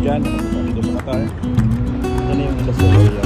dyan, nakapunta dito sa Qatar. Ano yung Ilasoria?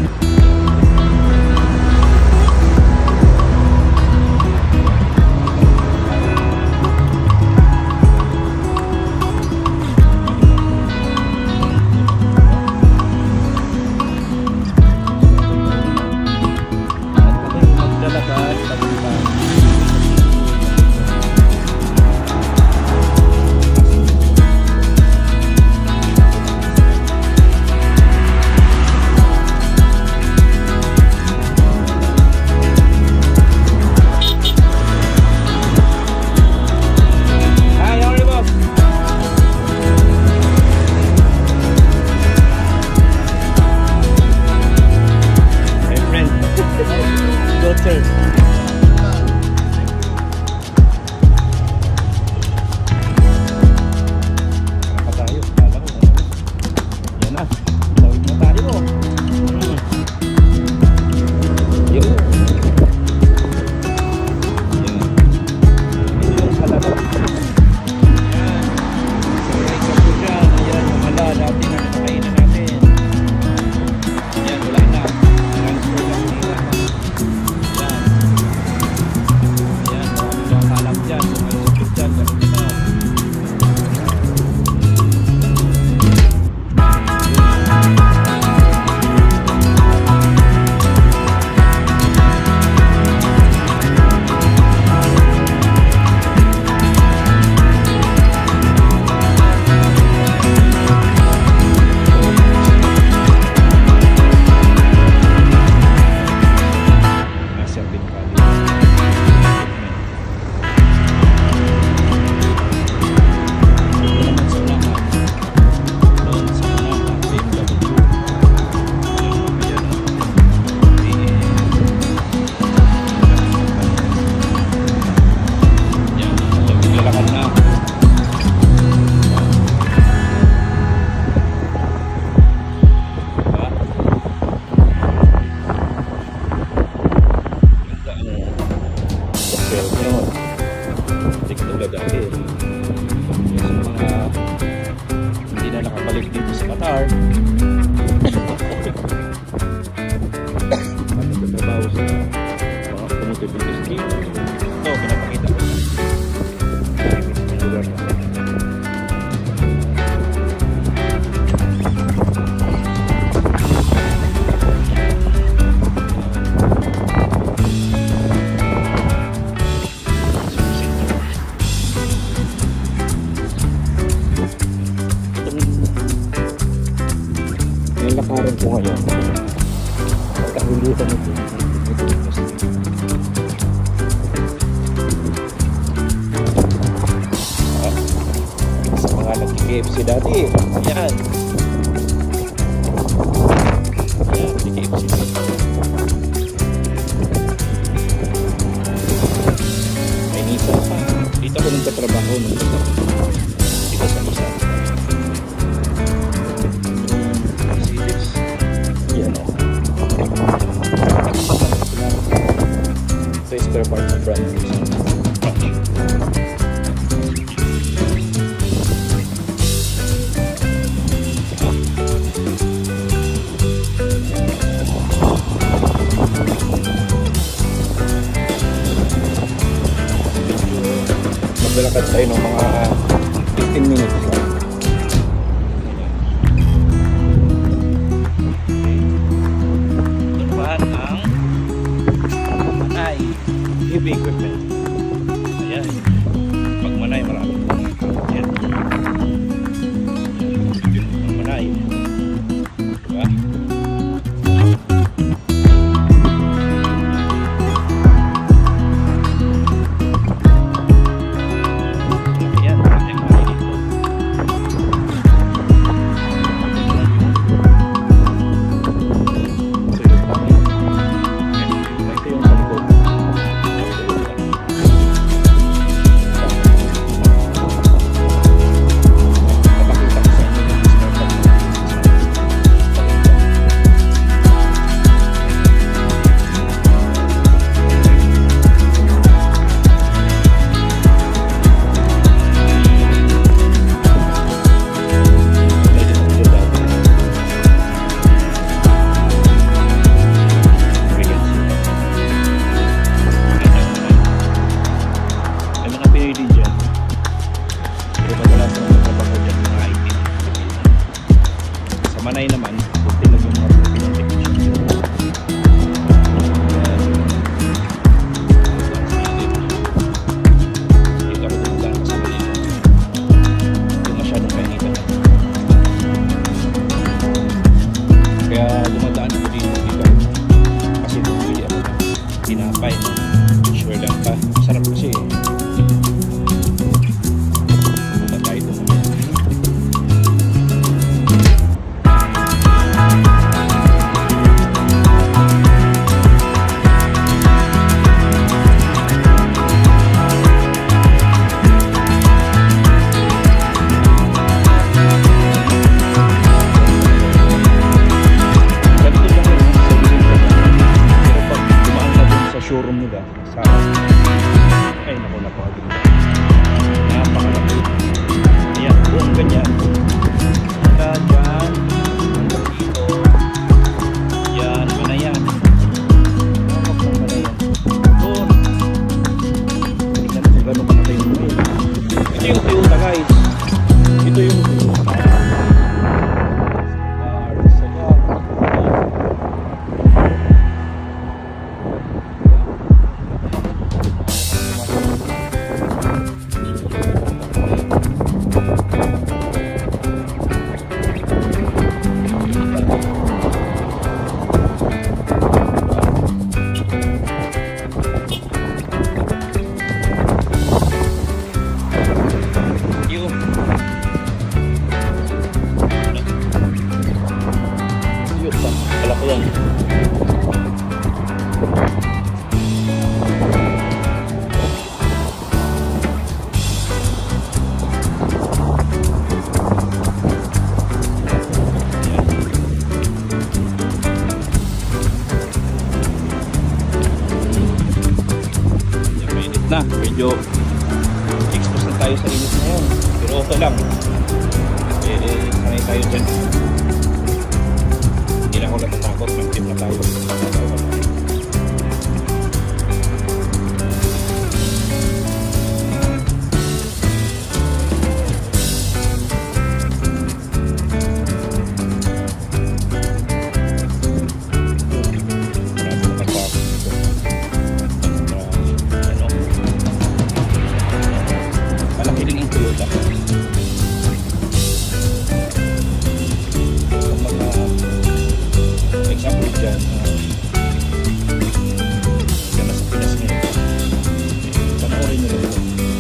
Hindi na nakabalik dito sa Qatar. Nagtatrabaho sa mga automotive industry. Ito, pinapakita ko yung lugar na. Lakarin ko ngayon kahulutan ito sa mga nag-KFC dati. Ayan, KFC may Nisa pa. Dito ako nagtatrabaho dito sa Nisa. Sa spare part ng brand new. Maglalakad tayo ng mga 15 minutes lang. Heavy equipment. Ayan. Pag manay marami. Ayan. Pag manay. Diba? Ayan. Manay naman, kunti lang yung mga pinantik. Dito ako dumadaan kasi malito. Hindi masyadong kainitan. Kaya dumadaan ako dito. Kasi bumili ako ng tinapay. Sure lang pa. Sarap kasi eh. Punta tayo doon. Showroom nila sa ay naku napakaganda, napakalaki. Ayan, buong ganyan hanggang dyan, hanggang dito. Yan, manayan manayan doon. Tingnan kung gano'n malaki yung mulo. Ito yung Toyota guys, ito yung Toyota. Kala ko yan. Mainit na. Medyo expose na tayo sa init na yun. Pero okay lang. Sanay tayo dyan. Hindi na ako natatakot, mag-tip na tayo. Malaki din yung Toyota. Example dyan, yan nasa Pinas ngayon. Panoorin nyo rin ito.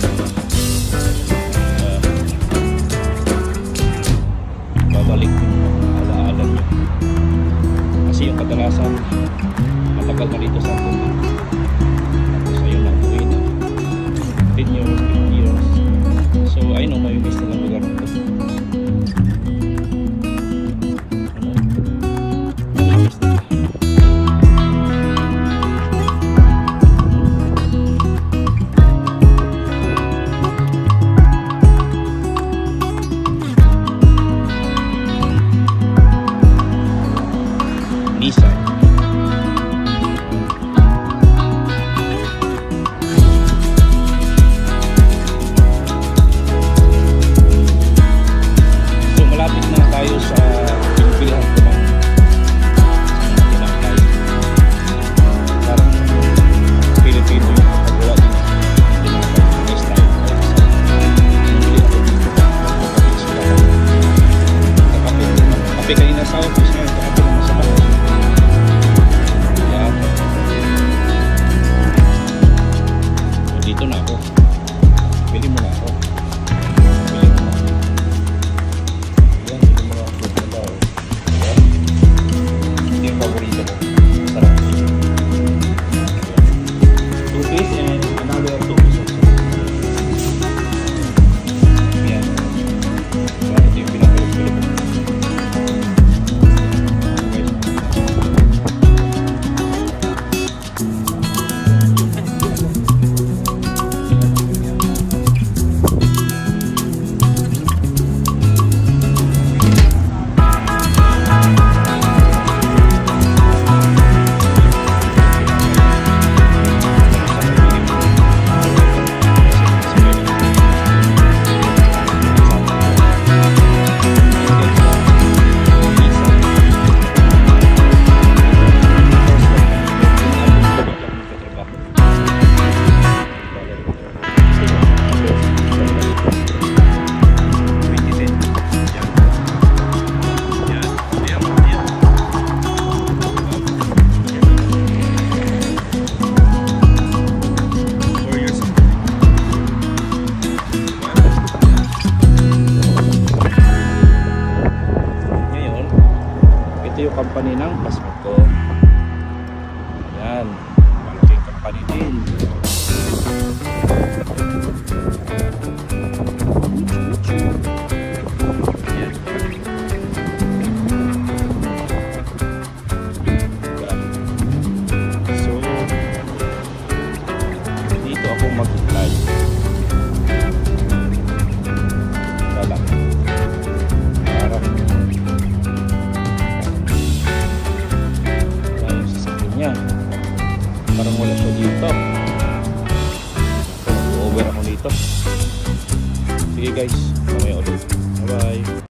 Babalik yung alaala nyo. Kasi yung kadalasan, matagal na rito sa atin. Tapos ayun lang, uwi na. 10 years, 50 years. So, I know, may miss na lang lugar nito. Nissan. So malapit na tayo sa pilihan ko ng tinapay. Parang Pilipino yung paggawa din ng tinapay. Style. Bumili ako dito. Kape kanina sa office ngayon. Kape naman sa bahay. Dito na ako. Bili mo na ako. Bili mo na. Yan, bili mo na ako. Yan. Hindi yung paborito ko. Sarap. 2 piece and another 2 pieces. Yan. Ito yung pinakalit ko. company ng passport ko. Yan, malaking company din. So dito ako mag-fly. Para yung sasakyan niya parang wala siya dito, so over ako dito. Sige guys,